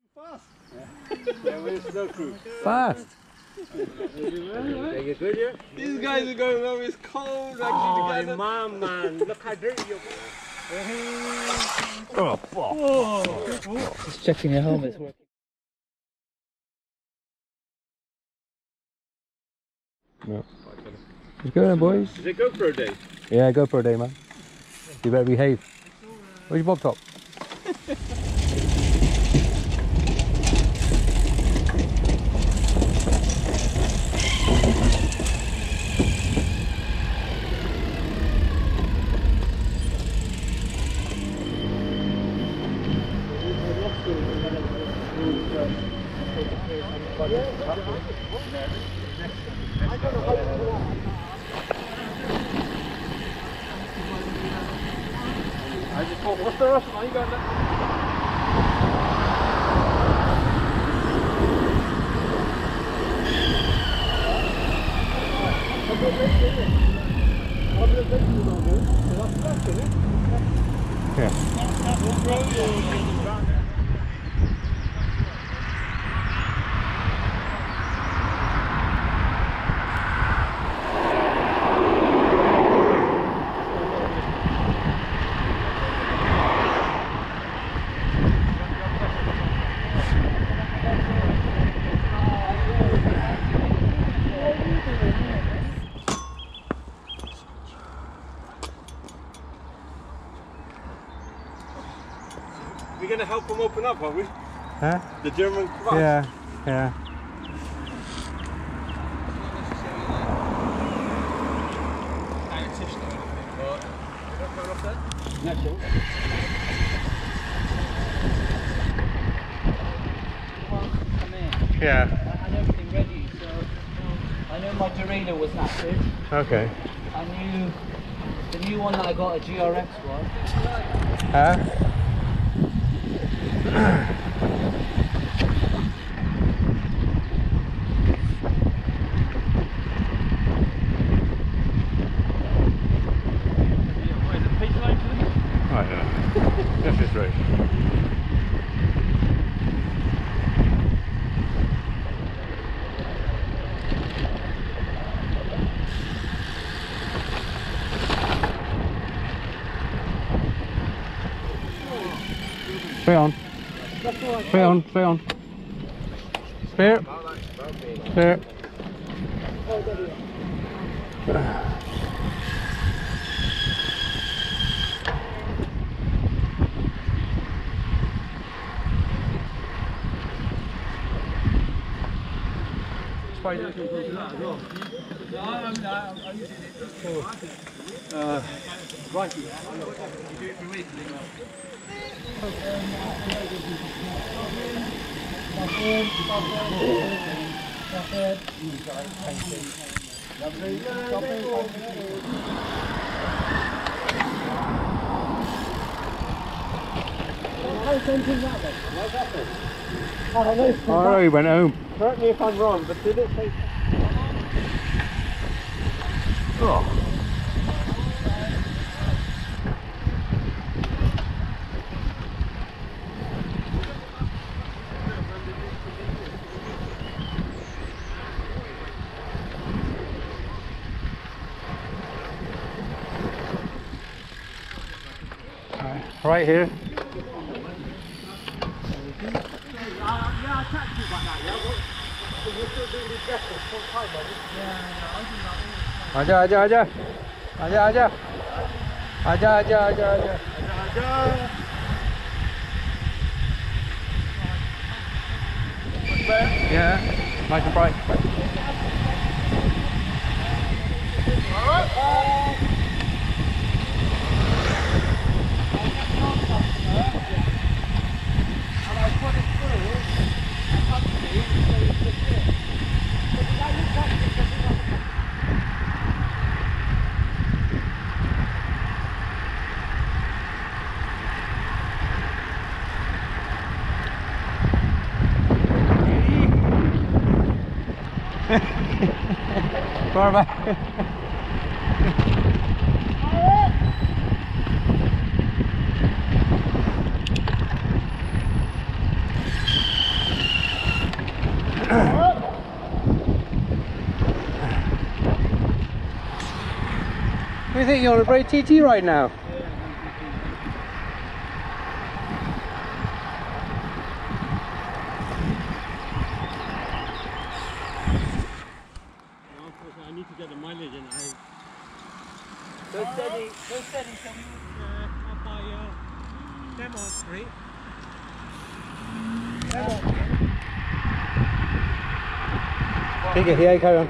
Fast. Yeah, we're snow crew. Fast. These guys are going over. It's cold. Oh, mom, man, look how dirty you are. Oh, fuck. Just checking your helmet's working. No. Let's go then, boys. Is it GoPro day? Yeah, GoPro day, man. You better behave. Where's your bob top? I just thought, what's the rush, man? You going there? Yeah. We're going to help them open up, are we? Huh? The German Kebab. Yeah, yeah. Yeah. I had everything ready, so I know my derailleur was knackered. Okay. I knew the new one that I got, a GRX one. Huh? Oh yeah. This is right. Stay on. Stay on, stay on. Spare. Spare. Oh, he went home. Correct me if I'm wrong, but did it say... Oh. Right here. आजा आजा आजा आजा आजा आजा आजा आजा आजा Yeah, nice and bright. Far back. You think you're on a great TT right now? I need to get the mileage in. Go steady till we up by Demon Street. Take it, yeah, carry on.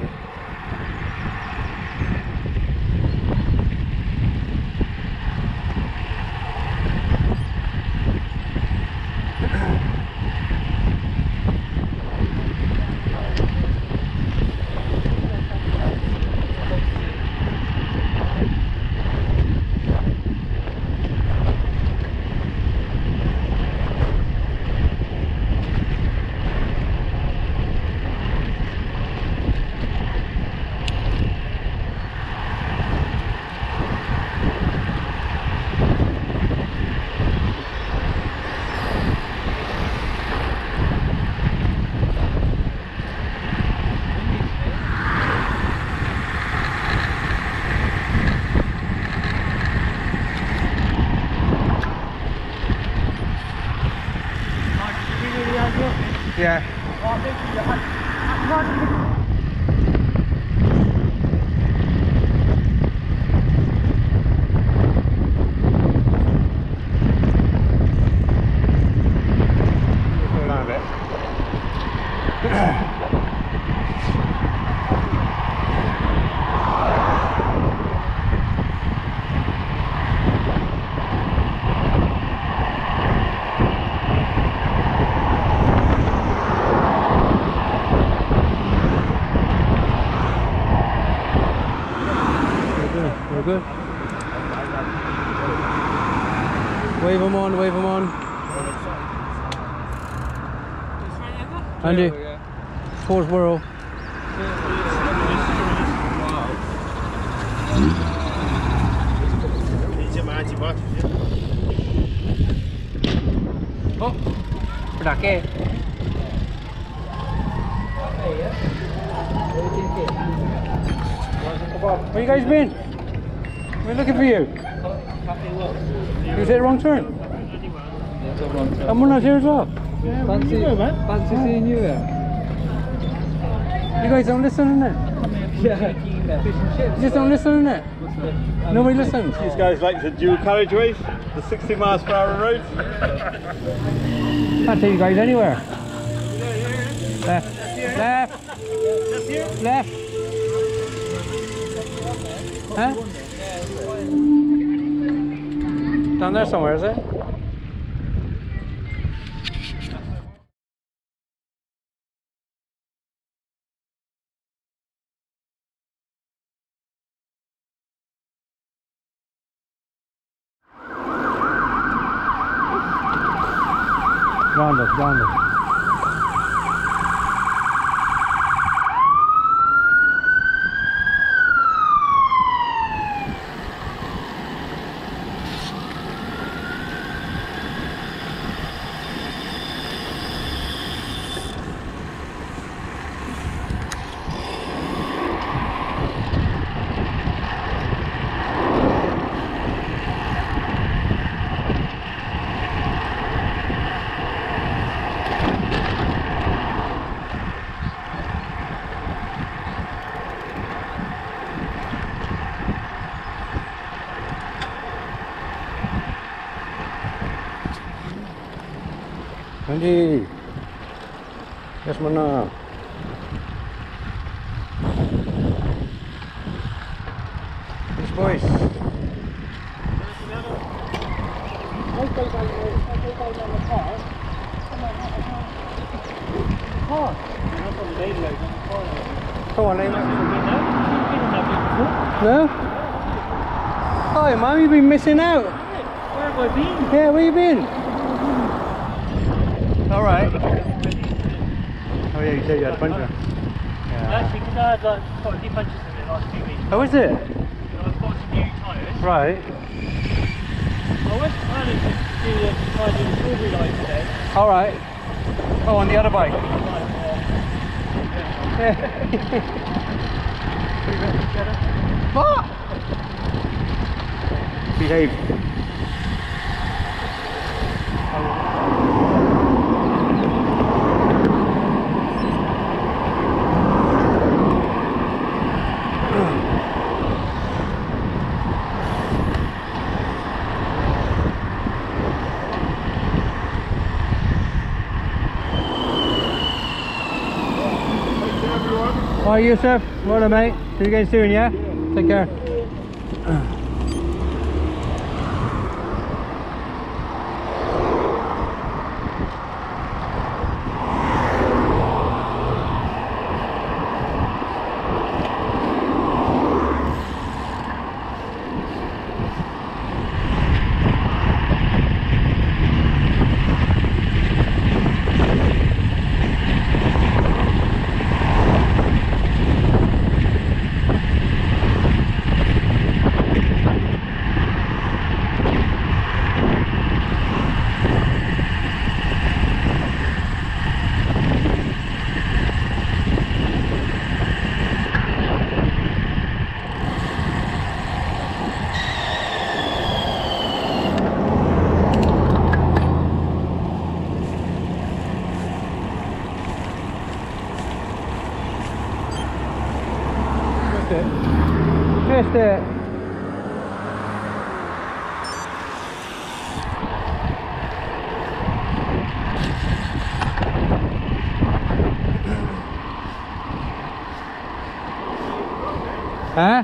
Yeah. Hold on a bit. We're good. Wave them on, wave them on. Andy, fourth whirl. Oh, pedake. Where you guys been? We're looking for you. You said wrong turn. And we're not here as well. Yeah, fancy seeing you there. You guys don't listen, innit? Yeah. Fish and chips. You just don't listen, innit? Nobody listens. These guys like the dual carriageways, the 60 miles per hour roads. Can't take you guys anywhere. Left. Left. Left. Huh? Down there somewhere, is it? Round up, round up. Andy, yes mana? These boys. Come on, Amy. No? Hi, Mum, you've been missing out. Where have I been? Yeah, where you been? All right. Oh yeah, you said you had a bunch of them. Yeah. Actually, because I had like quite a few punches in the last 2 weeks. Oh, is it? I've got some new tyres. Right. I went planning to try and do the strawberry line today. All right. Oh, on the other bike. Yeah. What? Behave. Hi Yusuf, well done mate. See you again soon, yeah? Take care. Missed it. Huh?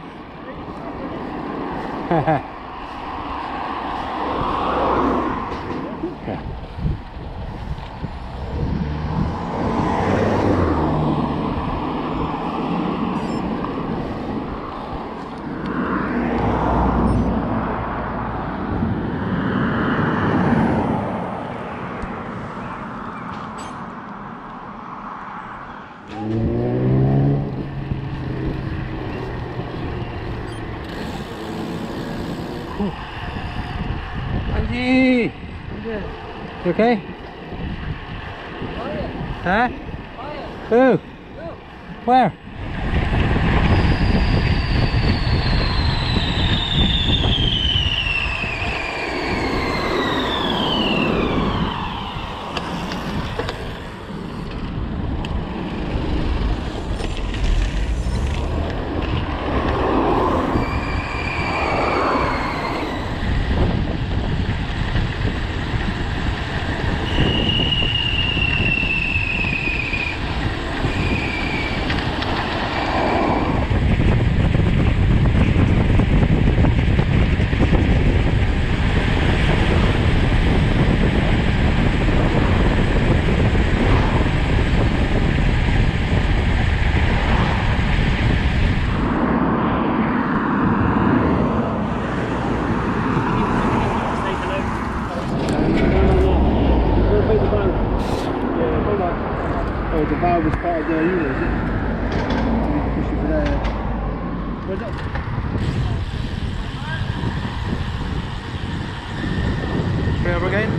Angie! You okay? Huh? Who? Where? Oh, the valve was part of the unit, is it? You push it there. Where's that? Over again.